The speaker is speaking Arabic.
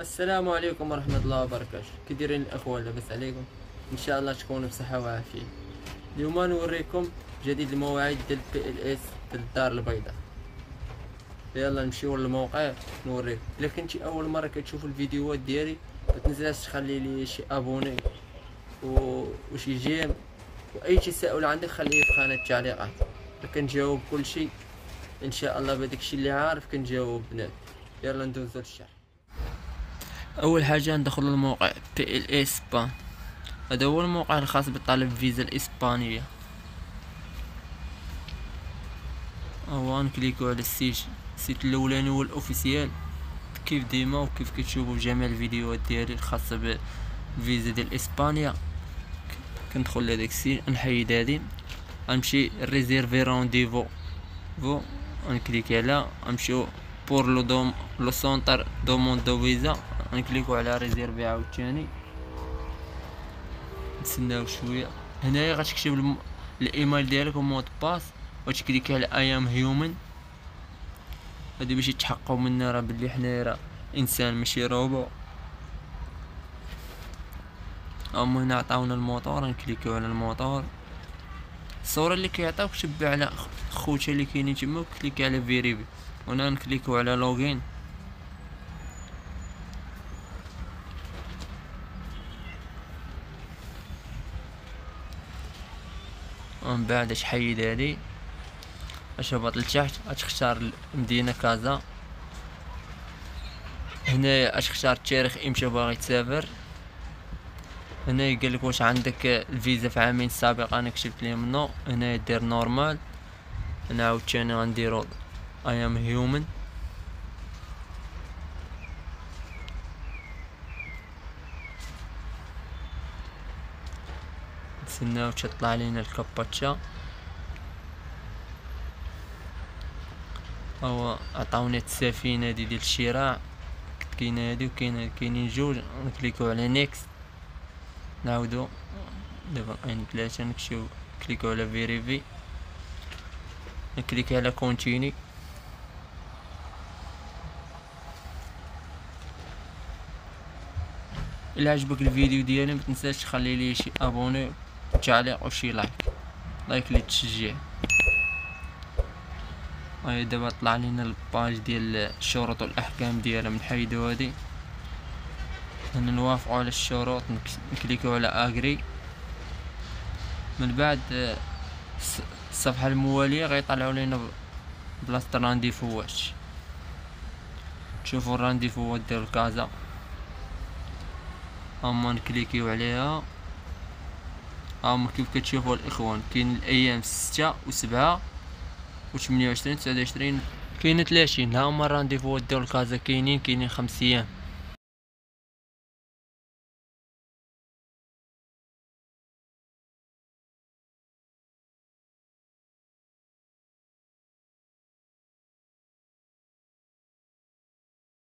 السلام عليكم ورحمة الله وبركاته. كي دايرين الاخوة؟ لاباس عليكم؟ ان شاء الله تكونوا بصحة وعافية. اليوم نوريكم جديد المواعيد ديال PLS ديال الدار البيضاء. يلا نمشيو للموقع نوريكم. الا كنتي اول مرة كتشوف الفيديوهات ديالي ما تنساش تخلي لي شي ابوني وشي جيم، واي تساؤل عندك خليه في خانة التعليقات، كنجاوب كل شيء ان شاء الله. بداك الشيء اللي عارف كنجاوب بنات. يلا ندوزو للشرح. اول حاجه ندخلوا الموقع PLS اسبان. هذا هو الموقع الخاص بطلب فيزا الاسبانيه. او نكليكو على السيت الاولاني هو الاوفيسيال كيف ديما، وكيف كتشوفوا في جميع الفيديوهات ديالي الخاصه بالفيزا ديال اسبانيا. كندخل لهداك السيت، نحيد هادي، غنمشي ريزيرفي رونديفو نكليك على نمشيو بور لو سونتر دوموند دو فيزا، نكليكو على ريزيرفي عاوتاني، نتسناو شويه. هنايا غتكتب الايميل ديالك ومود باس، وتكليكي على اي ام هيومن. هادي باش يتحققوا منا راه بلي حنايا راه انسان ماشي روبو. اما هنا عطاونا الموتور، نكليكيو على الموتور. الصوره اللي كيعطيوك تبع على خوتها اللي كاينين تما، وكليكي على فيريفي. هنا نكليكو على لوغين. ومن بعد اش حيد هادي، اش هبط لتحت غتختار المدينة كازا. هنايا اش اختار التاريخ امتى باغي تسافر. هنايا قالك واش عندك الفيزا في عامين سابقين، انا كتبت ليهم نو. هنايا دير نورمال. انا عاوتاني غنديرو اي ام هيومن. نتسناو تطلع لينا الكابتشا. هو عطاوني السفينة ديال الشراء، كاينه هادي كاينين جوج. نكليكو على نيكست، نعاودو دابا عين 3 كليكو على فيريفي، نكليك على كونتيني. الا عجبك الفيديو ديالي متنساش تخلي لي شي ابوني تعليق وشي لايك للتشجيع. هاي دابا طلع لينا الباج ديال الشروط والاحكام ديالها. منحيدو هادي، هنا نوافقوا على الشروط، نكليكو على اغري. من بعد الصفحه المواليه غيطلعوا لينا بلاصه الرانديفوات. تشوفوا الرانديفوات ديال كازا، اما نكليكيو عليها. اما كيف كتشوفوا الاخوان كاين الايام 6 و7 و28 29 كاين 30. ها هما الرانديفوات ديال كازا، كاينين 5 ايام.